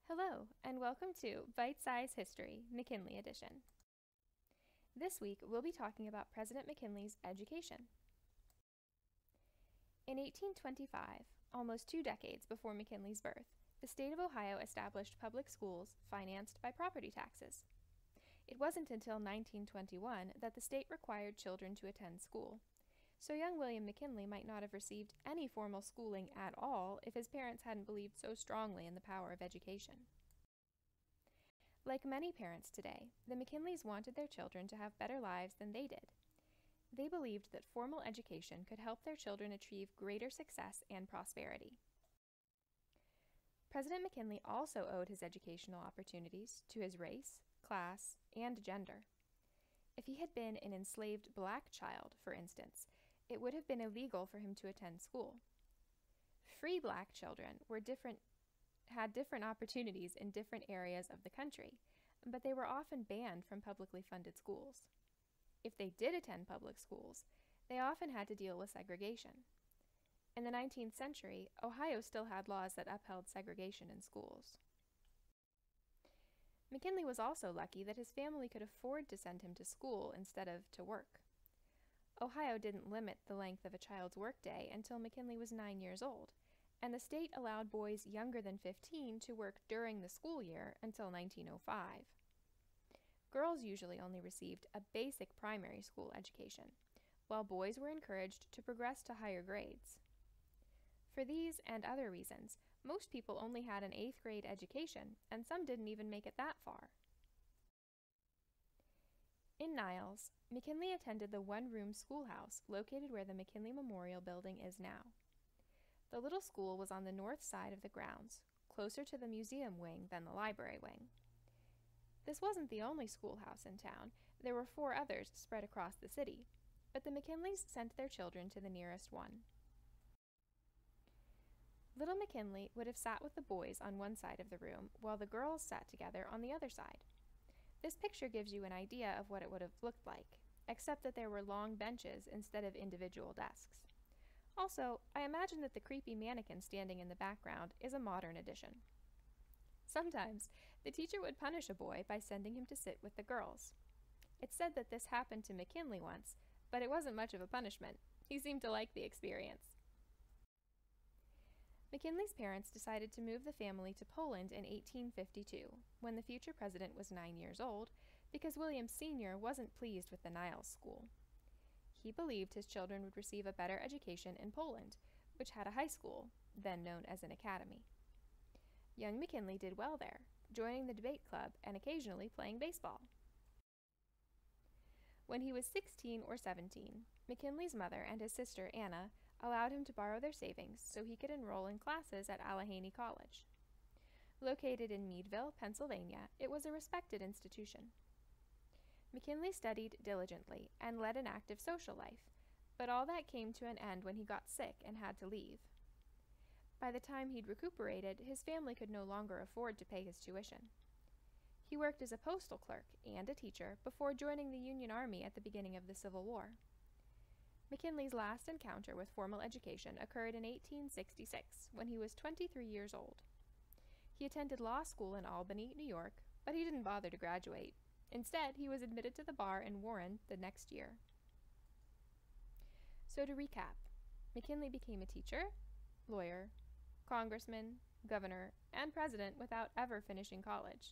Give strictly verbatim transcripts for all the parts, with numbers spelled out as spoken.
Hello, and welcome to Bite Size History, McKinley Edition. This week, we'll be talking about President McKinley's education. In eighteen twenty-five, almost two decades before McKinley's birth, the state of Ohio established public schools financed by property taxes. It wasn't until nineteen twenty-one that the state required children to attend school, so young William McKinley might not have received any formal schooling at all if his parents hadn't believed so strongly in the power of education. Like many parents today, the McKinleys wanted their children to have better lives than they did. They believed that formal education could help their children achieve greater success and prosperity. President McKinley also owed his educational opportunities to his race, class, and gender. If he had been an enslaved black child, for instance, it would have been illegal for him to attend school. Free black children were different, had different opportunities in different areas of the country, but they were often banned from publicly funded schools. If they did attend public schools, they often had to deal with segregation. In the nineteenth century, Ohio still had laws that upheld segregation in schools. McKinley was also lucky that his family could afford to send him to school instead of to work. Ohio didn't limit the length of a child's workday until McKinley was nine years old, and the state allowed boys younger than fifteen to work during the school year until nineteen oh five. Girls usually only received a basic primary school education, while boys were encouraged to progress to higher grades. For these and other reasons, most people only had an eighth grade education, and some didn't even make it that far. In Niles, McKinley attended the one-room schoolhouse located where the McKinley Memorial Building is now. The little school was on the north side of the grounds, closer to the museum wing than the library wing. This wasn't the only schoolhouse in town. There were four others spread across the city, but the McKinleys sent their children to the nearest one. Little McKinley would have sat with the boys on one side of the room, while the girls sat together on the other side. This picture gives you an idea of what it would have looked like, except that there were long benches instead of individual desks. Also, I imagine that the creepy mannequin standing in the background is a modern addition. Sometimes, the teacher would punish a boy by sending him to sit with the girls. It's said that this happened to McKinley once, but it wasn't much of a punishment. He seemed to like the experience. McKinley's parents decided to move the family to Poland in eighteen fifty-two, when the future president was nine years old, because William Senior wasn't pleased with the Niles school. He believed his children would receive a better education in Poland, which had a high school, then known as an academy. Young McKinley did well there, joining the debate club and occasionally playing baseball. When he was sixteen or seventeen, McKinley's mother and his sister Anna allowed him to borrow their savings so he could enroll in classes at Allegheny College. Located in Meadville, Pennsylvania, it was a respected institution. McKinley studied diligently and led an active social life, but all that came to an end when he got sick and had to leave. By the time he'd recuperated, his family could no longer afford to pay his tuition. He worked as a postal clerk and a teacher before joining the Union Army at the beginning of the Civil War. McKinley's last encounter with formal education occurred in eighteen sixty-six, when he was twenty-three years old. He attended law school in Albany, New York, but he didn't bother to graduate. Instead, he was admitted to the bar in Warren the next year. So to recap, McKinley became a teacher, lawyer, congressman, governor, and president without ever finishing college.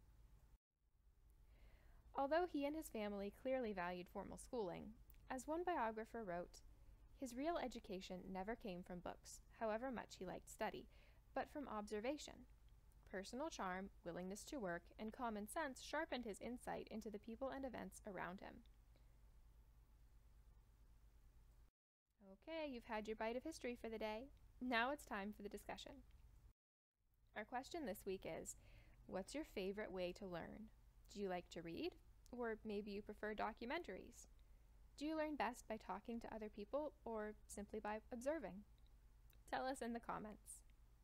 Although he and his family clearly valued formal schooling, as one biographer wrote, his real education never came from books, however much he liked study, but from observation. Personal charm, willingness to work, and common sense sharpened his insight into the people and events around him. Okay, you've had your bite of history for the day. Now it's time for the discussion. Our question this week is, what's your favorite way to learn? Do you like to read? Or maybe you prefer documentaries? Do you learn best by talking to other people or simply by observing? Tell us in the comments.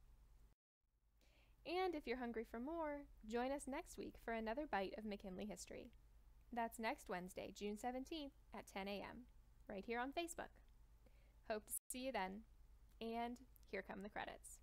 And if you're hungry for more, join us next week for another bite of McKinley history. That's next Wednesday, June seventeenth at ten a m, right here on Facebook. Hope to see you then. And here come the credits.